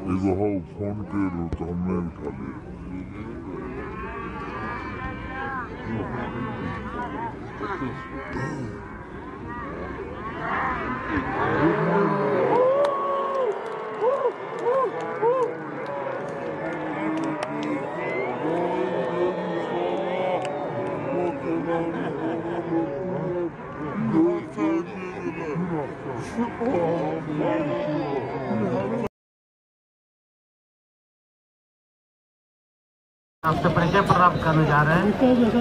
überhaupt von Geld und Amerika. आपसे परिचय प्राप्त करने जा रहे हैं।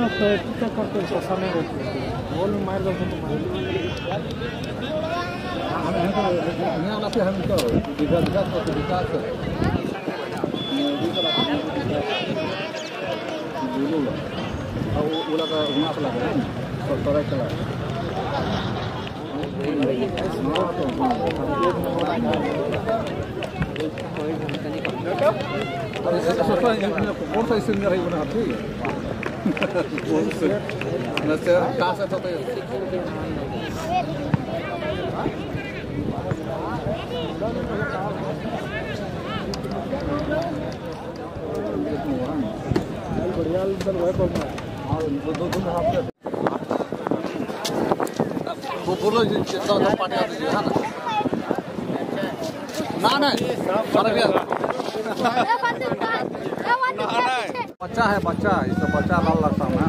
कौन सा इसमें रही बना थी न से कहां से तो बढ़िया इधर है तो दो हफ्ते वो बोलो जितना पार्टी आती है ना सारा भी बच्चा है बच्चा इसका बच्चा लाल लगता है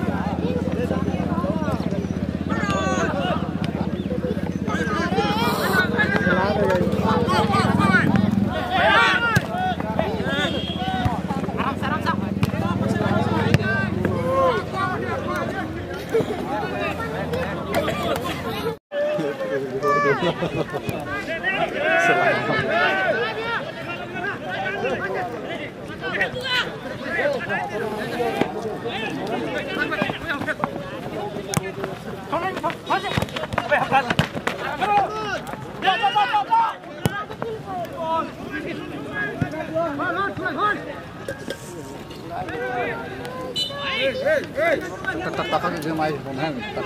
तक जमाई है तक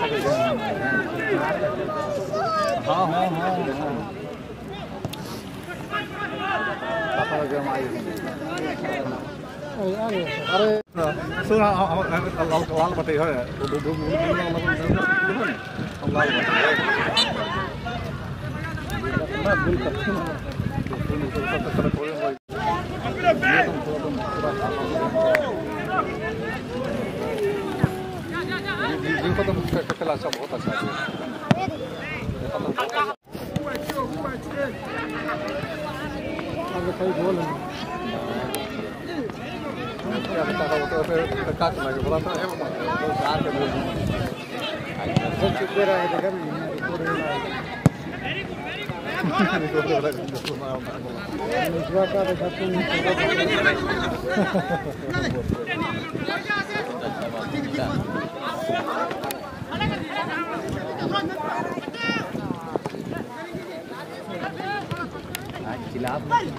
हाँ हाँ हाँ जमाई अरे सुन लाल बटे है जिनको तो कला सब बहुत अच्छा है कोई बोल क्या बता रहा तो फिर काट लगे बोला था है वो कार के बोल सब चुप रहा है देखा नहीं रिकॉर्ड का देखा तुम खिलाफ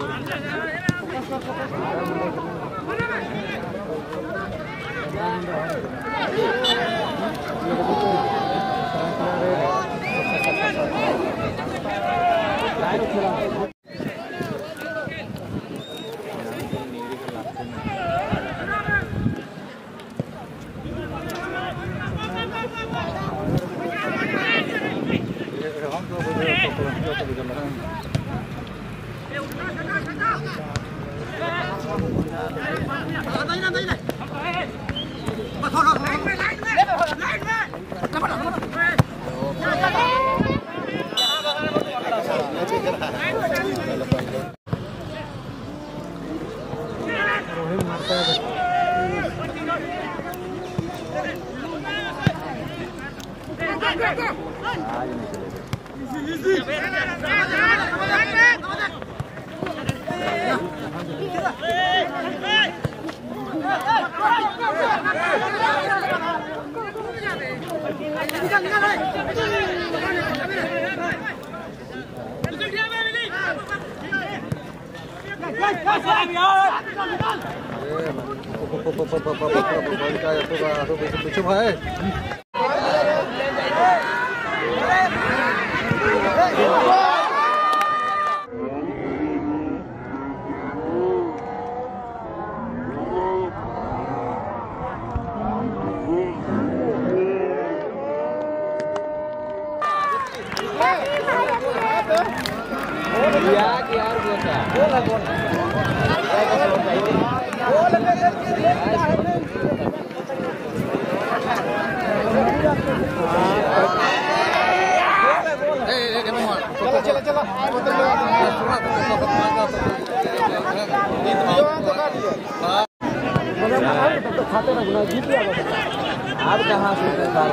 पीछे भाई आप कहाँ से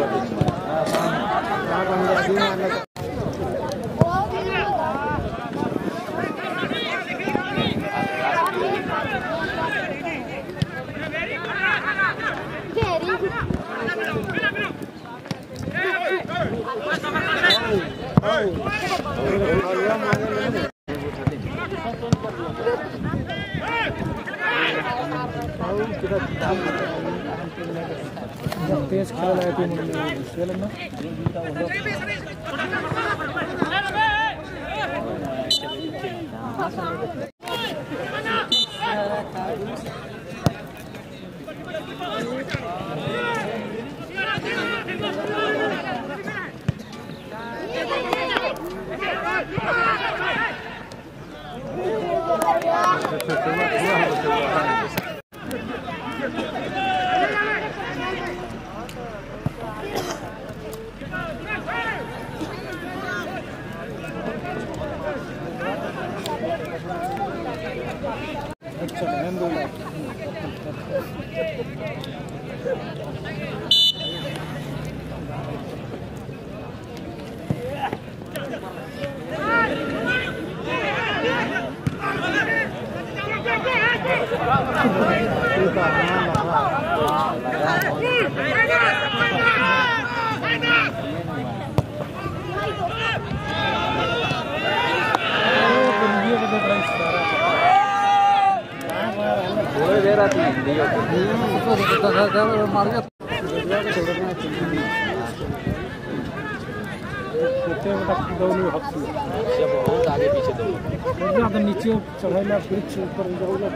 तेज खेल है टीम ना बहुत आगे पीछे तो नीचे चढ़ाई वृक्ष ऊपर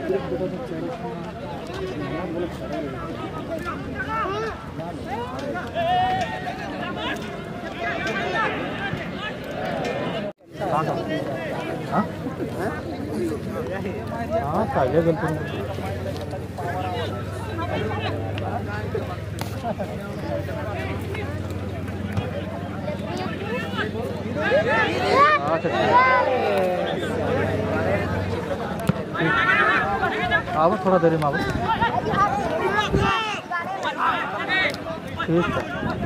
आओ थोड़ा देर में आओ ठीक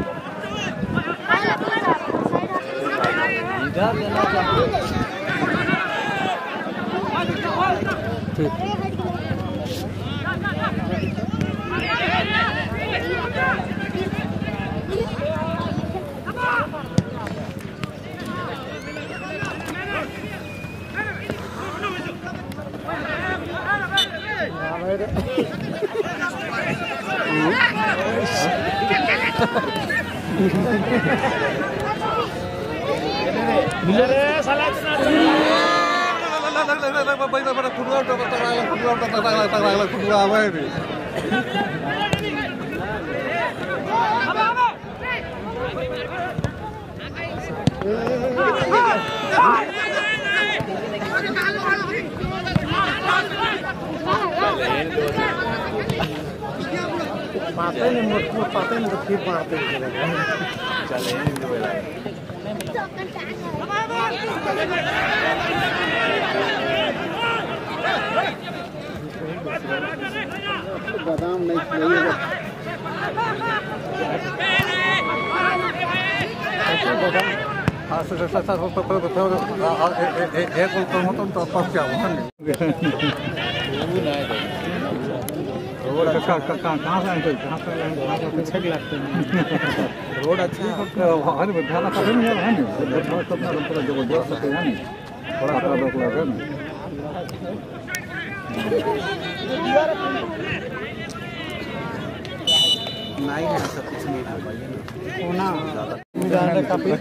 पाते नहीं तो फिर मारते चले बादाम नहीं कहाँ से लगते हैं रोड अच्छी है जबरदस्त है थोड़ा नहीं है सब कुछ नहीं ना काफी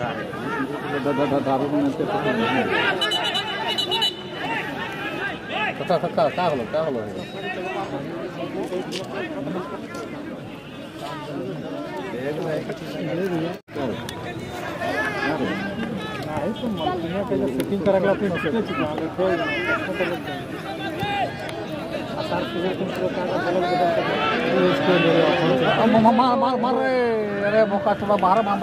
दारू क्या हलो सेटिंग करायला मार अरे मौका थोड़ा बाहर मार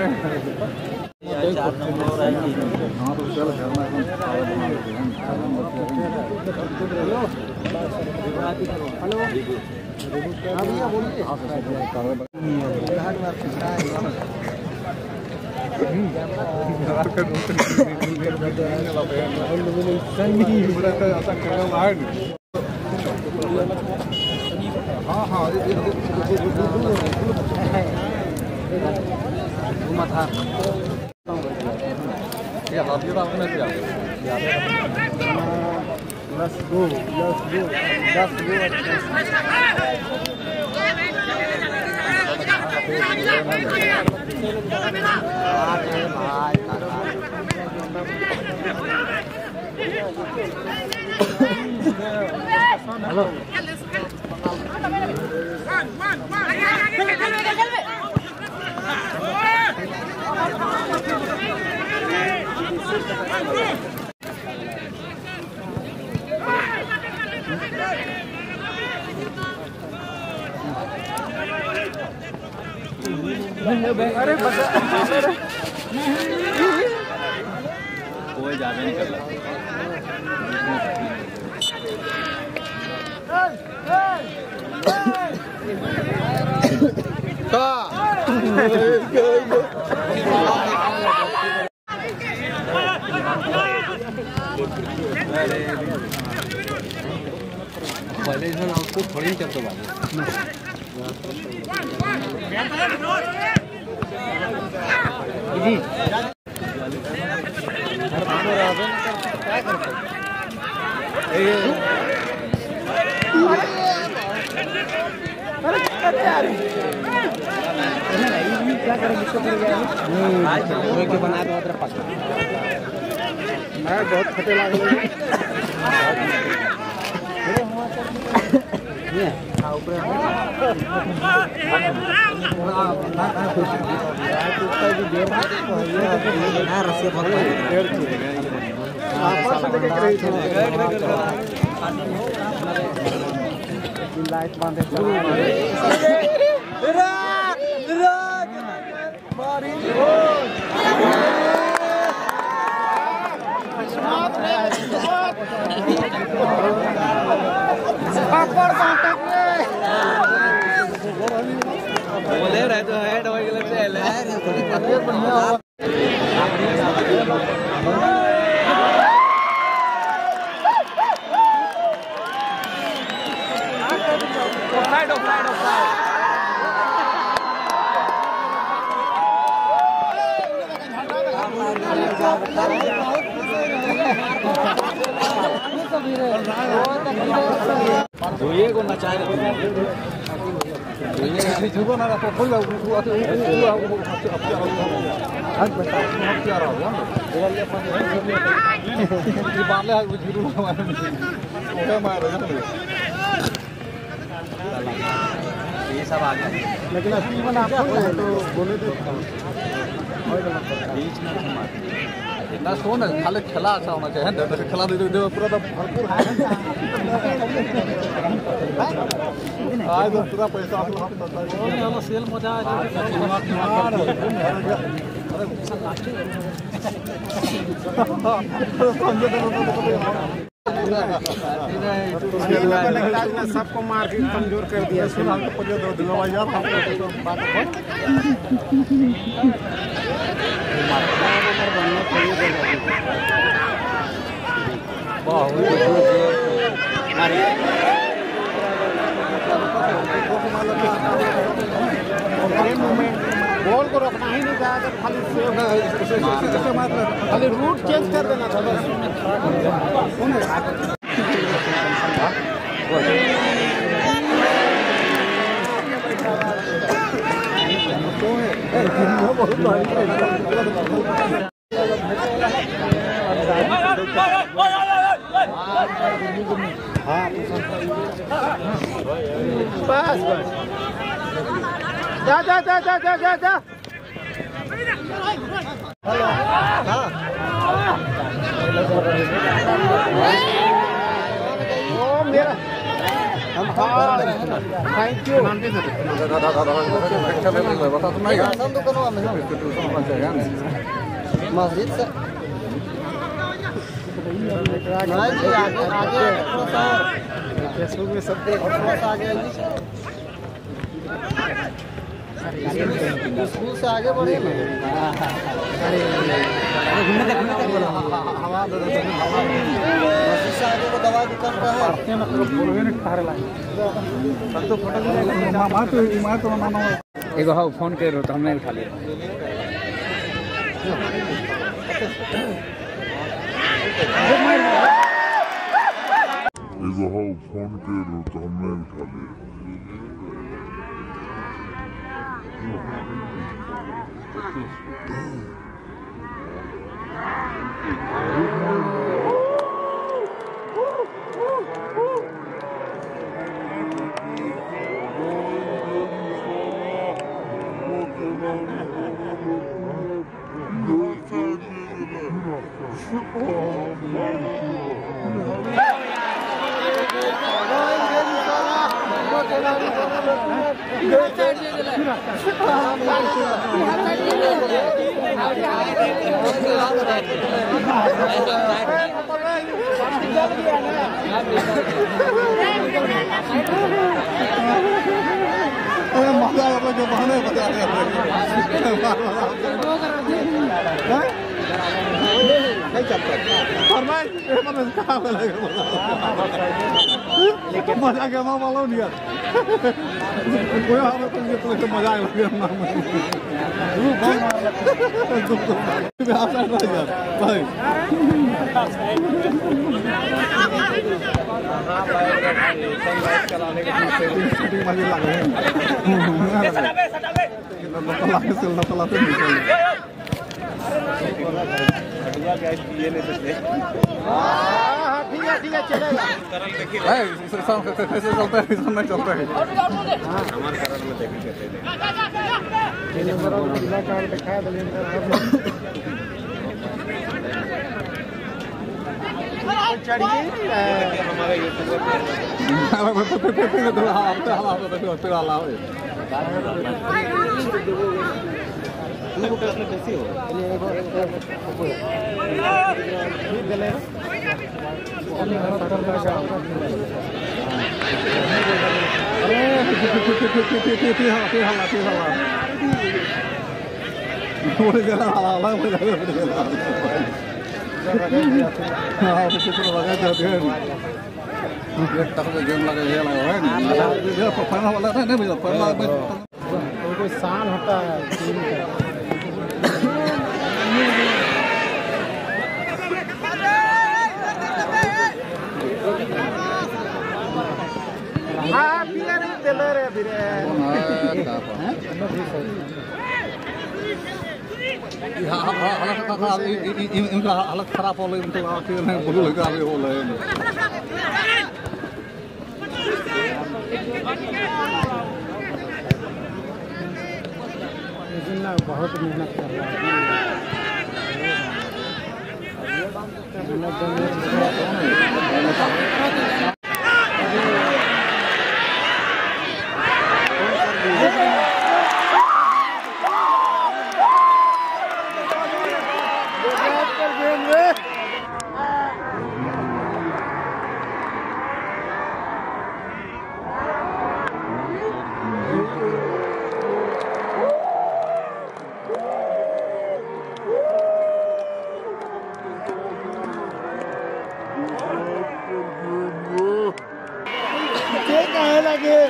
हेलो अरे कोई ज्यादा नहीं कर रहा पहले उसको थोड़ी चलते बाबू जी क्या करते क्या करेंगे इसको बना दो बहुत खटे लगे लाइट बांधे बोले रहे तो है दवाई के लिए જોઈએ को नचाए जुगो ना तो फुल आज बता क्या रहा है ये बाले है जुगो मारे ओके मार ये सब आ गया लेकिन असली बना आपको तो बोले तो बीच में मार ना सोना खाली खेला अच्छा होना चाहिए ना खेला दे पूरा तो भरपूर है आज तो पूरा पैसा हम सेल मजा सबको मार के कमजोर कर दिया बॉल को रखना ही नहीं था खाली रूट चेंज कर देना था बस बस बस जा जा जा जा जा जा जा ओ मेरा थैंक यू मस्जिद से आगे फेसबुक में सब आगे स्कूल से आगे बढ़े मस्जिद से आगे को दवा दुकान का है एगो हाँ फोन कर रहा तो हमें उठा लिया एगो हाँ फोन के तो हमने उठा लिया मजा आपको जो बहाने बता रहे नहीं चलता फरमाए कहाँ लेकिन मजा के माँ वालों नहीं कोई हमें तो मजा लगे भाई चलाने के मजे लग रहे हैं ठीक है चलेगा कैसे चलता है नहीं चलता है शान होता है हाँ पिया नहीं दिल रे फिर इनका हालत खराब हो रही है बोलू लगा हो रहे हैं बहुत मेहनत कर रहा है लगे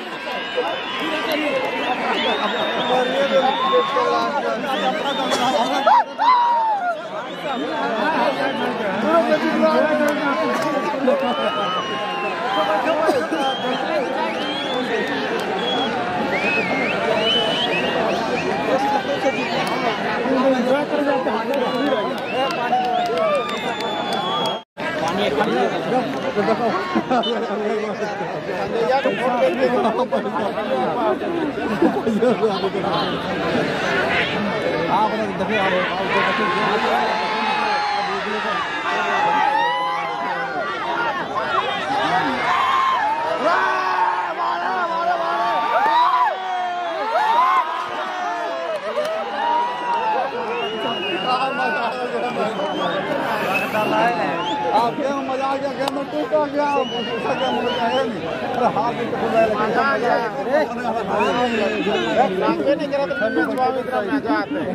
आप क्या मजा आ गया, गेम में टूट आ गया, ऐसा क्या मजा है नहीं। अरे हाथ भी टूट रहा है, नहीं करा तो फिर मैच में इतना मजा आता है।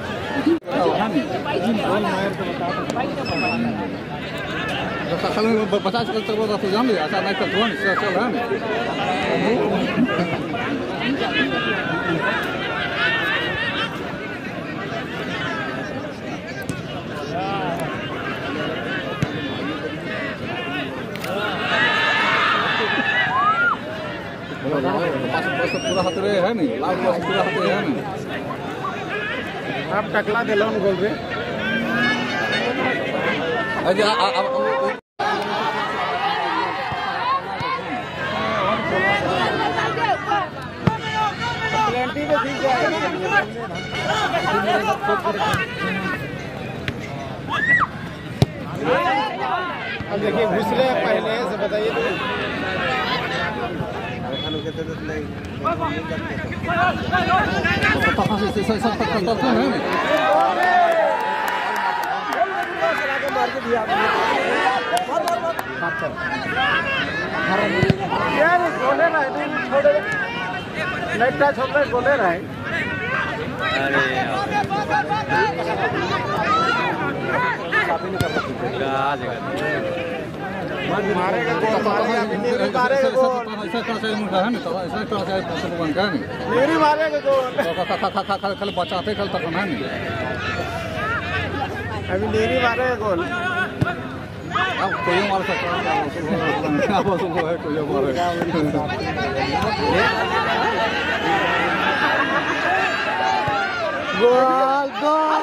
कल 50 कल तक तो जान लिया, ऐसा नहीं करता हूँ, चल है पूरा हाथ रहे है नहीं, लाल पास पूरा हाथ रहे है नहीं। आप टकला दे लो गोल पे। प्लेंटी में ठीक है। अब देखिए घुसले पहले से बताइए तो बोले रहे मारेगा गोल, मारेगा मेरी मारेगा गोल, कल बचाते कल तक है नहीं, अभी मेरी मारेगा गोल। अब कोई मार सकता है, कोई मारेगा गोल गोल।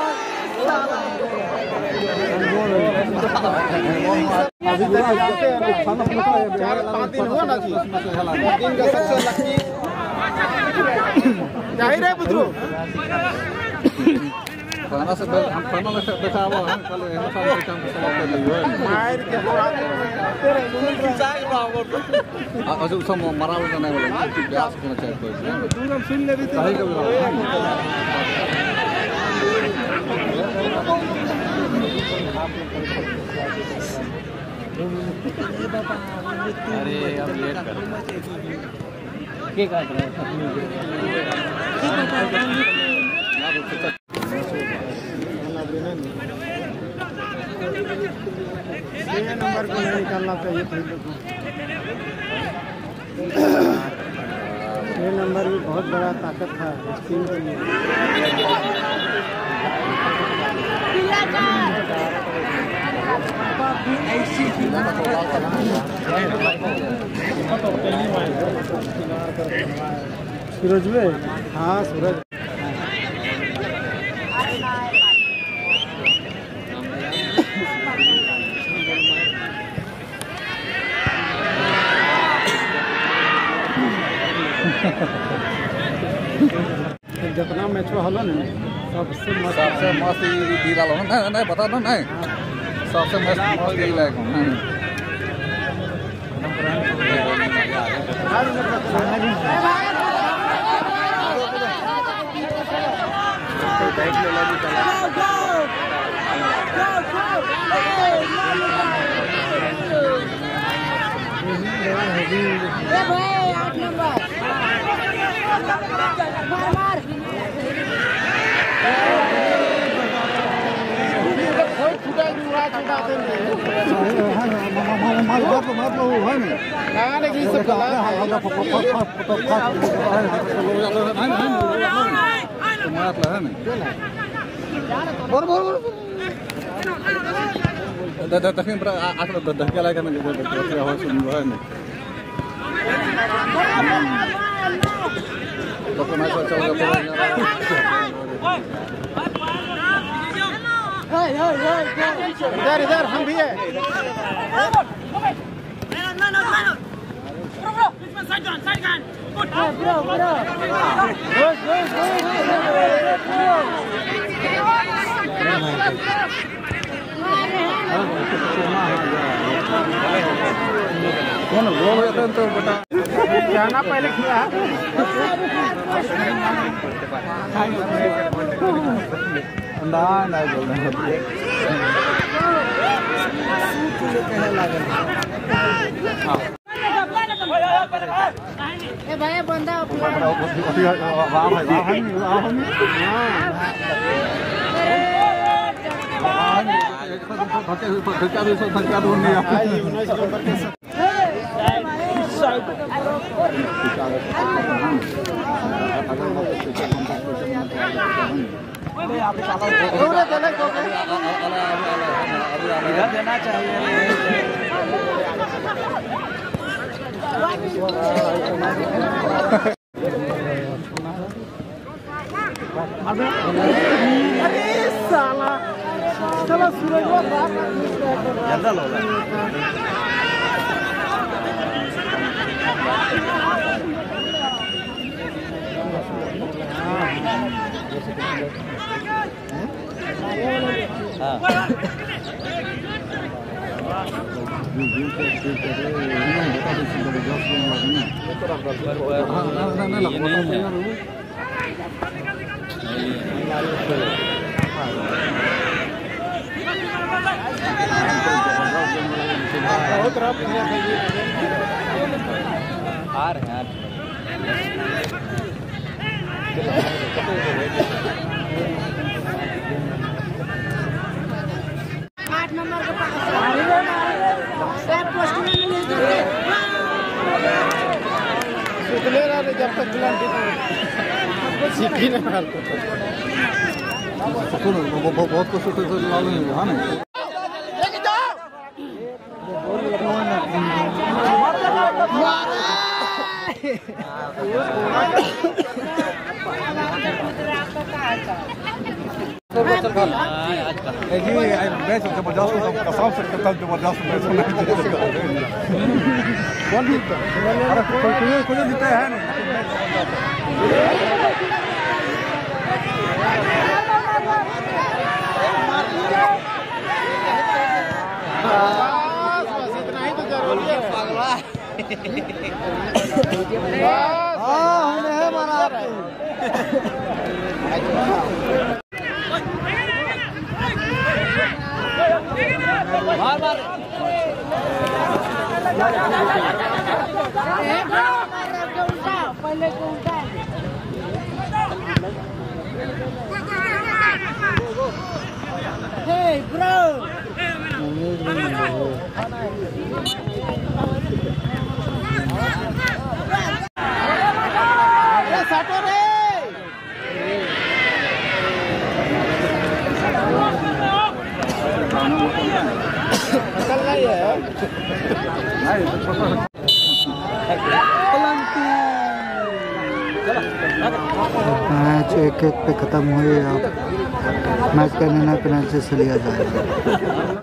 अभी 4-5 दिन हुआ ना, दिन का सबसे लकी जाहिर है बुद्रू खाना से खाना में बैठा हुआ है। कल यहाँ सारे काम को समाप्त कर लिया है मार के तेरे चाय बाबू अजू सब मरा हुआ नहीं बोला ब्यास करना चाहिए कोई दूर सुन ले भी तो सही कब अरे अब लेट कर के काट रहा है नंबर को नहीं निकालना चाहिए था। ये नंबर भी बहुत बड़ा ताकत था इस टीम के लिए। सूरज में हाँ सूरज जितना मैच हल सबसे मस्त नहीं बता दो नहीं सबसे मस्त इधर हम भी है कौन वो तो बता जाना पहले किया ना ना बोल ए भाई बंदा देना चाहिए साला चलो सूरज ज्यादा लो आठ नंबर के पास पोस्ट में ले रहा जब तक सीखी नहीं बहुत कुछ लालू है ना मैच जबरदस्त कसम से कितना जबरदस्त मैच होना कौन जीतता कोई जीता है नहीं इतना ही तो जरूरी है पागला पहले को उल्टा Hey bro साटो रे निकल रही है मैच 1-1 पे ख़त्म हुए। अब मैच का निर्णय पेनल्टी से लिया जाएगा।